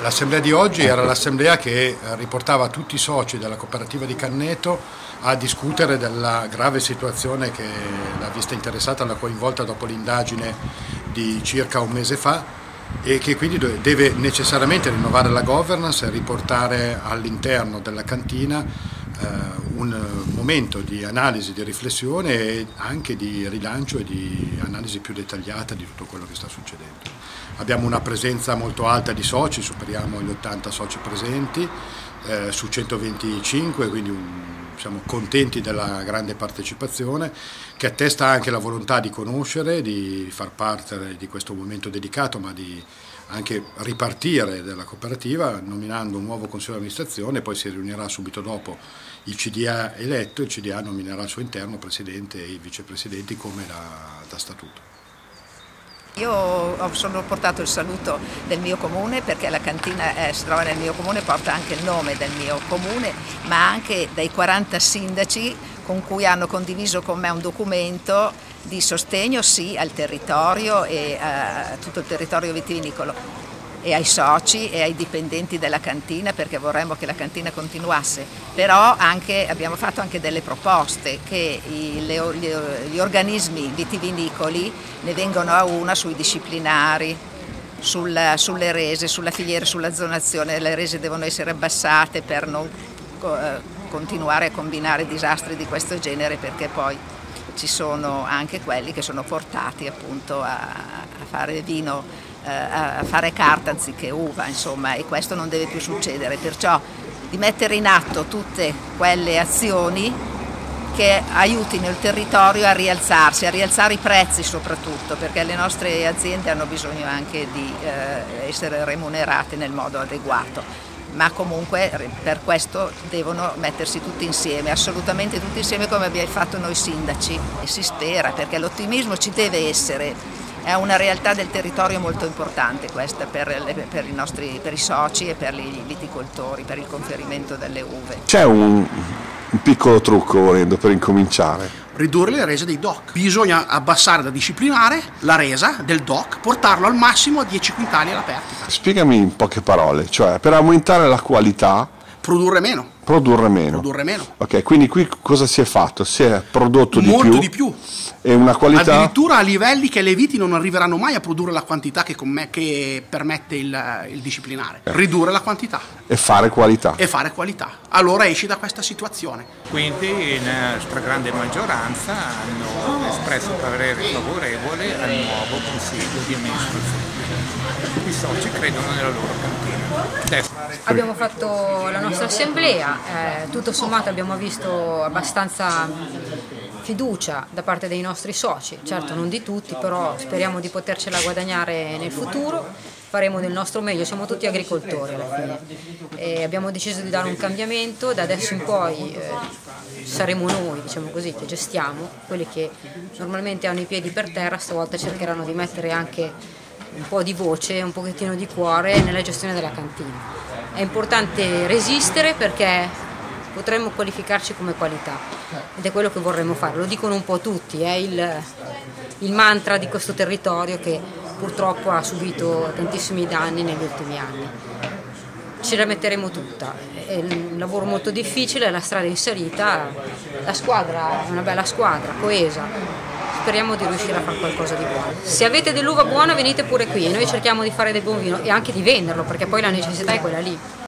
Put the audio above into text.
L'assemblea di oggi era l'assemblea che riportava tutti i soci della cooperativa di Canneto a discutere della grave situazione che l'ha vista interessata, l'ha coinvolta dopo l'indagine di circa un mese fa e che quindi deve necessariamente rinnovare la governance e riportare all'interno della cantina un momento di analisi, di riflessione e anche di rilancio e di analisi più dettagliata di tutto quello che sta succedendo. Abbiamo una presenza molto alta di soci, superiamo gli 80 soci presenti su 125, quindi siamo contenti della grande partecipazione che attesta anche la volontà di conoscere, di far parte di questo momento dedicato, ma di anche ripartire della cooperativa nominando un nuovo consiglio di amministrazione, poi si riunirà subito dopo il CDA eletto, il CDA nominerà al suo interno presidente e i vicepresidenti come da statuto. Io ho solo portato il saluto del mio comune perché la cantina si trova nel mio comune, porta anche il nome del mio comune, ma anche dai 40 sindaci con cui hanno condiviso con me un documento di sostegno sì al territorio e a tutto il territorio vitivinicolo e ai soci e ai dipendenti della cantina, perché vorremmo che la cantina continuasse, però abbiamo fatto anche delle proposte che gli organismi vitivinicoli ne vengono a una sui disciplinari, sulle rese, sulla filiera, sulla zonazione. Le rese devono essere abbassate per non continuare a combinare disastri di questo genere, perché poi ci sono anche quelli che sono portati appunto a fare vino, a fare carta anziché uva, insomma, e questo non deve più succedere, perciò di mettere in atto tutte quelle azioni che aiutino il territorio a rialzarsi, a rialzare i prezzi soprattutto, perché le nostre aziende hanno bisogno anche di essere remunerate nel modo adeguato. Ma comunque per questo devono mettersi tutti insieme, assolutamente tutti insieme come abbiamo fatto noi sindaci, e si spera, perché l'ottimismo ci deve essere. È una realtà del territorio molto importante questa per i soci e per i viticoltori, per il conferimento delle uve. C'è un piccolo trucco volendo per incominciare. Ridurre le rese dei DOC. Bisogna abbassare da disciplinare la resa del DOC, portarlo al massimo a 10 quintali alla perdita. Spiegami in poche parole, cioè per aumentare la qualità... Produrre meno. Produrre meno. Produrre meno. Ok, quindi qui cosa si è fatto? Si è prodotto di più? Molto di più. E una qualità... Addirittura a livelli che le viti non arriveranno mai a produrre la quantità che permette il disciplinare. Ridurre la quantità. E fare qualità. E fare qualità. Allora esci da questa situazione. Quindi la stragrande maggioranza hanno espresso parere favorevole al nuovo consiglio di amministrazione. I soci credono nella loro cantina. Abbiamo fatto la nostra assemblea, tutto sommato abbiamo visto abbastanza fiducia da parte dei nostri soci, certo non di tutti, però speriamo di potercela guadagnare nel futuro, faremo del nostro meglio, siamo tutti agricoltori alla fine e abbiamo deciso di dare un cambiamento, da adesso in poi saremo noi, diciamo così, che gestiamo, quelli che normalmente hanno i piedi per terra, stavolta cercheranno di mettere anche un po' di voce, un pochettino di cuore nella gestione della cantina. È importante resistere perché potremmo qualificarci come qualità ed è quello che vorremmo fare, lo dicono un po' tutti, è il mantra di questo territorio che purtroppo ha subito tantissimi danni negli ultimi anni. Ce la metteremo tutta, è un lavoro molto difficile, la strada è in salita, la squadra è una bella squadra, coesa. Speriamo di riuscire a fare qualcosa di buono. Se avete dell'uva buona venite pure qui e noi cerchiamo di fare del buon vino e anche di venderlo perché poi la necessità è quella lì.